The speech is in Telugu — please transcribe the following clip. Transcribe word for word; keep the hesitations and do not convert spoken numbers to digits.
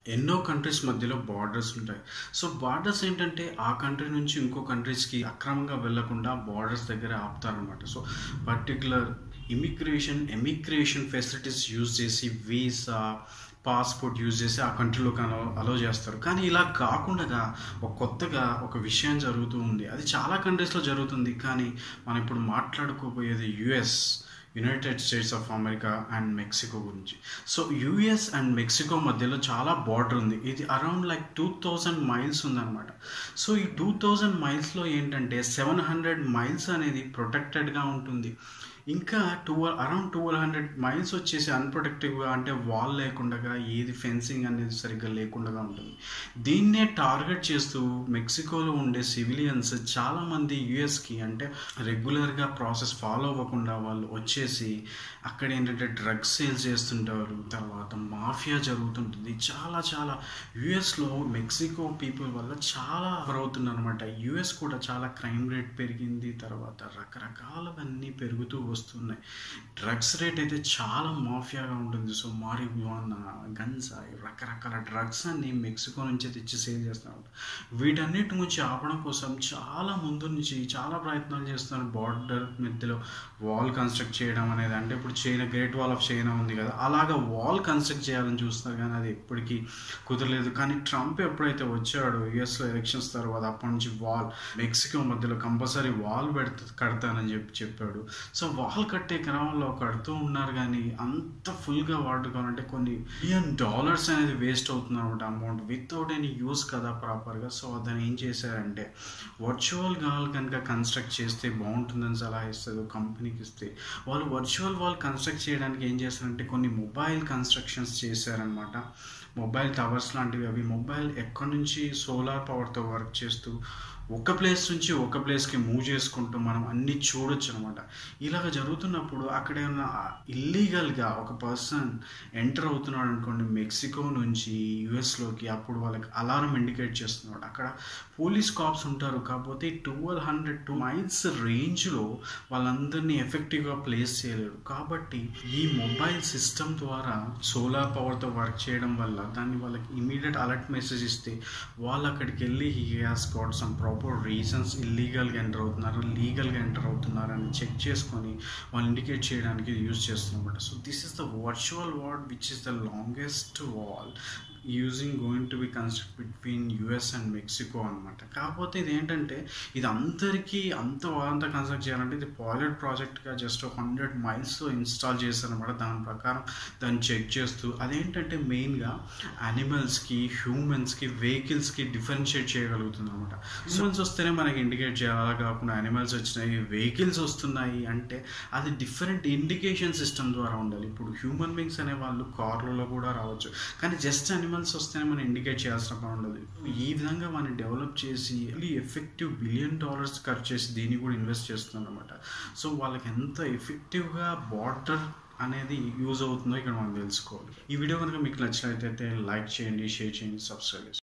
ఎన్నో కంట్రీస్ మధ్యలో బార్డర్స్ ఉంటాయి. సో, బార్డర్స్ ఏంటంటే ఆ కంట్రీ నుంచి ఇంకో కంట్రీస్‌కి అక్రమంగా వెళ్ళకుండా బార్డర్స్ దగ్గర ఆపుతారనమాట. So, particular immigration, emigration facilities use చేసి వీసా, పాస్‌పోర్ట్ యూజ్ చేసి ఆ కంట్రీలోకి అలో అలో చేస్తారు. కానీ ఇలా కాకుండగా ఒక కొత్తగా ఒక విషయం జరుగుతూ ఉంది. అది చాలా కంట్రీస్‌లో జరుగుతుంది. కానీ మనం ఇప్పుడు మాట్లాడుకోబోయేది US, United States of America and Mexico గురించి. సో, యూఎస్ అండ్ మెక్సికో మధ్యలో చాలా బార్డర్ ఉంది. ఇది around like two thousand miles ఉందనమాట. సో, ఈ టూ థౌజండ్ మైల్స్‌లో ఏంటంటే సెవెన్ హండ్రెడ్ మైల్స్ అనేది ప్రొటెక్టెడ్‌గా ఉంటుంది. ఇంకా twelve around twelve hundred miles వచ్చేసి అన్‌ప్రొటెక్టివ్‌గా అంటే వాల్ లేకుండగా ఏది ఫెన్సింగ్ అనేది సరిగ్గా లేకుండగా ఉంటుంది. దీన్నే టార్గెట్ చేస్తూ మెక్సికోలో ఉండే సివిలియన్స్ చాలామంది యూఎస్‌కి అంటే రెగ్యులర్‌గా ప్రాసెస్ ఫాలో అవ్వకుండా వాళ్ళు వచ్చేసి అక్కడ ఏంటంటే డ్రగ్స్ సేల్స్ చేస్తుంటారు. తర్వాత మాఫియా జరుగుతుంటుంది. చాలా చాలా యూఎస్‌లో మెక్సికో పీపుల్ వల్ల చాలా సఫర్ అవుతున్నారనమాట. యూఎస్ కూడా చాలా క్రైమ్ రేట్ పెరిగింది. తర్వాత రకరకాలవన్నీ పెరుగుతూ వస్తున్నాయి. డ్రగ్స్ రేట్ అయితే చాలా మాఫియాగా ఉంటుంది. సో, మారిజువానా, గంజాయి రకరకాల డ్రగ్స్ అన్ని మెక్సికో నుంచే తెచ్చి సేల్ చేస్తున్నారు. వీటన్నిటి నుంచి ఆపడం కోసం చాలా ముందు నుంచి చాలా ప్రయత్నాలు చేస్తున్నారు. బార్డర్ మధ్యలో వాల్ కన్స్ట్రక్ట్ చేయడం అనేది అంటే ఇప్పుడు China great wall of China ఉంది కదా, అలాగా వాల్ కన్స్ట్రక్ట్ చేయాలని చూస్తున్నారు. కానీ అది ఎప్పటికీ కుదరలేదు. కానీ ట్రంప్ ఎప్పుడైతే వచ్చాడో యూఎస్లో ఎలక్షన్స్ తర్వాత అప్పటి నుంచి వాల్ మెక్సికో మధ్యలో కంపల్సరీ వాల్ పెడతా కడతానని చెప్పి చెప్పాడు. సో, వాల్ కట్టే క్రమంలో కడుతూ ఉన్నారు. కానీ అంత ఫుల్గా వాడుకోవాలంటే కొన్ని బిలియన్ డాలర్స్ అనేది వేస్ట్ అవుతుంది అనమాట అమౌంట్ వితౌట్ ఎనీ యూస్ కదా ప్రాపర్గా. సో, దాన్ని ఏం చేశారంటే వర్చువల్ వాల్ కనుక కన్స్ట్రక్ట్ చేస్తే బాగుంటుందని సలహా ఇస్తుంది కంపెనీకి ఇస్తే, వాళ్ళు వర్చువల్ వాల్ కన్స్ట్రక్ట్ చేయడానికి ఏం చేస్తారంటే కొన్ని మొబైల్ కన్స్ట్రక్షన్స్ చేశారనమాట. మొబైల్ టవర్స్ లాంటివి. అవి మొబైల్ ఎక్కడి నుంచి సోలార్ పవర్తో వర్క్ చేస్తూ ఒక ప్లేస్ నుంచి ఒక ప్లేస్కి మూవ్ చేసుకుంటూ మనం అన్నీ చూడొచ్చు అనమాట. ఇలాగ జరుగుతున్నప్పుడు అక్కడ ఏమన్నా ఇల్లీగల్గా ఒక పర్సన్ ఎంటర్ అవుతున్నాడు అనుకోండి మెక్సికో నుంచి యూఎస్లోకి, అప్పుడు వాళ్ళకి అలారం ఇండికేట్ చేస్తున్నాడు. అక్కడ పోలీస్ కాప్స్ ఉంటారు. కాకపోతే ట్వెల్వ్ హండ్రెడ్ టూ మైల్స్ రేంజ్లో వాళ్ళందరినీ ఎఫెక్టివ్గా ప్లేస్ చేయలేరు. కాబట్టి ఈ మొబైల్ సిస్టమ్ ద్వారా సోలార్ పవర్తో వర్క్ చేయడం వల్ల దాన్ని వాళ్ళకి ఇమీడియట్ అలర్ట్ మెసేజ్ ఇస్తే వాళ్ళు అక్కడికి వెళ్ళి he has got some proper reasons ఇల్లీగల్గా ఎంటర్ అవుతున్నారు, లీగల్గా ఎంటర్ అవుతున్నారు అని చెక్ చేసుకొని వాళ్ళు ఇండికేట్ చేయడానికి యూజ్ చేస్తున్నమాట. So, this is the virtual wall which is the longest wall using going to be construct between US and Mexico అనమాట. కాకపోతే ఇది ఏంటంటే ఇది అందరికీ అంత వాళ్ళంతా కన్స్ట్రక్ట్ చేయాలంటే ఇది పైలట్ ప్రాజెక్ట్గా జస్ట్ హండ్రెడ్ మైల్స్లో ఇన్స్టాల్ చేశారనమాట. దాని ప్రకారం దాన్ని చెక్ చేస్తూ అదేంటంటే మెయిన్గా యానిమల్స్కి, హ్యూమన్స్కి, వెహికల్స్కి డిఫరెన్షియేట్ చేయగలుగుతుంది అనమాట. హ్యూమన్స్ వస్తేనే మనకి ఇండికేట్ చేయాలా కాకుండా యానిమల్స్ వచ్చినాయి, వెహికల్స్ వస్తున్నాయి అంటే అది డిఫరెంట్ ఇండికేషన్ సిస్టమ్ ద్వారా ఉండాలి. ఇప్పుడు హ్యూమన్ బీయింగ్స్ అనే వాళ్ళు కార్లలో కూడా రావచ్చు. కానీ జస్ట్ యానిమల్స్ వస్తేనే మనం ఇండికేట్ చేయాల్సిన పని ఉండదు. ఈ విధంగా మనం డెవలప్ చేసి ఎఫెక్టివ్ బిలియన్ డాలర్స్ ఖర్చు చేసి దీన్ని కూడా ఇన్వెస్ట్ చేస్తున్నాం అనమాట. సో, వాళ్ళకి ఎంత ఎఫెక్టివ్గా బార్డర్ అనేది యూజ్ అవుతుందో ఇక్కడ మనం తెలుసుకోవాలి. ఈ వీడియో కనుక మీకు నచ్చినట్లయితే లైక్ చేయండి, షేర్ చేయండి, సబ్స్క్రైబ్ చేయండి.